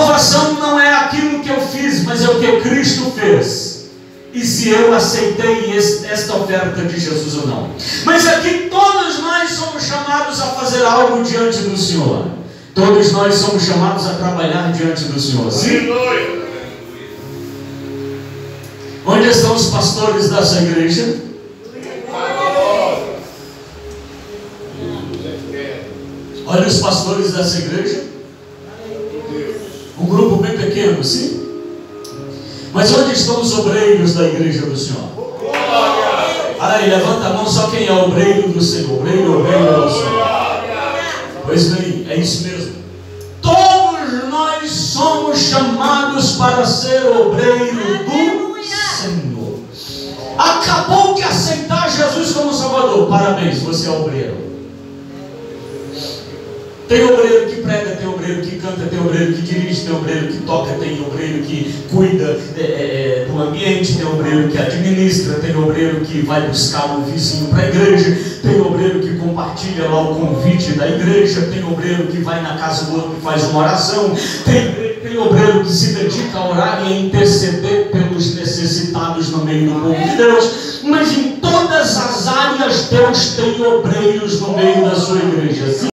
salvação não é aquilo que eu fiz, mas é o que Cristo fez. E se eu aceitei esta oferta de Jesus ou não. Mas aqui todos nós somos chamados a fazer algo diante do Senhor. Todos nós somos chamados a trabalhar diante do Senhor. Sim? Onde estão os pastores dessa igreja? Olha os pastores dessa igreja. Um grupo bem pequeno, sim? Mas onde estão os obreiros da igreja do Senhor? Aí, levanta a mão só quem é obreiro do Senhor. Obreiro do Senhor. Pois bem, é isso mesmo. Todos nós somos chamados para ser obreiro do Senhor. Acabou de aceitar Jesus como Salvador. Parabéns, você é obreiro. Tem obreiro que prega, tem obreiro que canta, tem obreiro que dirige, tem obreiro que toca, tem obreiro que cuida do ambiente, tem obreiro que administra, tem obreiro que vai buscar o vizinho para a igreja, tem obreiro que compartilha lá o convite da igreja, tem obreiro que vai na casa do outro e faz uma oração, tem obreiro que se dedica a orar e a interceder pelos necessitados no meio do povo de Deus. Mas em todas as áreas Deus tem obreiros no meio da sua igreja.